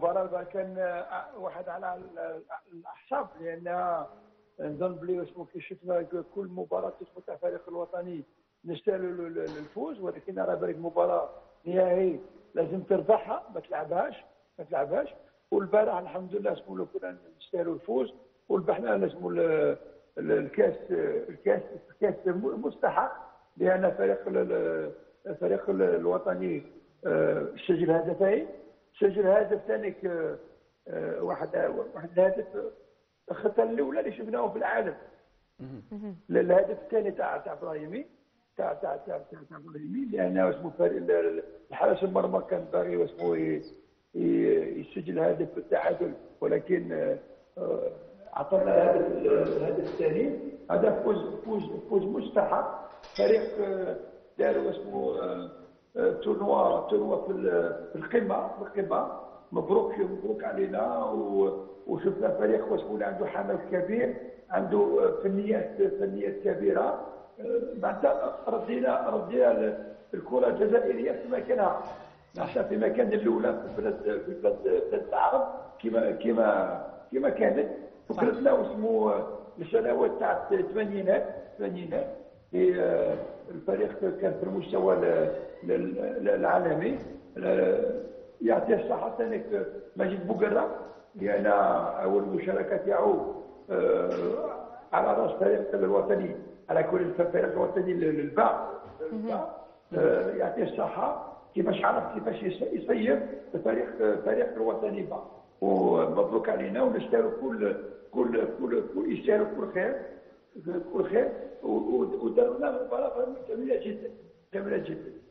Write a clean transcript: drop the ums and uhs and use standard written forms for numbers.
المباراة كان واحد على الأحساب، لأنها نظن بلي اسمه كي شفنا كل مباراة اسمه تاع الفريق الوطني نستاهلوا الفوز، ولكن راه بالك مباراة نهائي لازم تربحها، ما تلعبهاش. والبارح الحمد لله اسمه كنا نستاهلوا الفوز وربحنا اسمه الكاس مستحق، لأن الفريق الوطني سجل هدفين، سجل هدف ثاني واحد الهدف الخطه الاولى اللي شفناه في العالم. الهدف الثاني تاع ابراهيمي تاع ابراهيمي، لانه اسمه الحارس المرمى كان باغي اسمه يسجل هدف التعادل، ولكن اعطانا الهدف الثاني. هذا فوز مستحق. فريق داروا اسمه تورنوا في القمه. مبروك علينا. وشفنا فريق واسمه عنده حماس كبير، عنده فنيات كبيره. بعد ردينا الكره الجزائريه في مكانها، نحن في مكان الاولى في بلاد العرب كما كانت فكرتنا واسمه السنوات تاع الثمانينات. الفريق كان في المستوى العالمي. يعطي الصحة ثاني ماجد بوقرة، لأن أول مشاركة تاعو على رأس الفريق الوطني، على كل الفريق الوطني للباع. يعطي الصحة كيفاش عرف كيفاش يصير الفريق الوطني باع. ومبروك علينا، ونستاهلوا كل يستاهلوا كل خير. وداروا لنا مباراة جميلة جدا.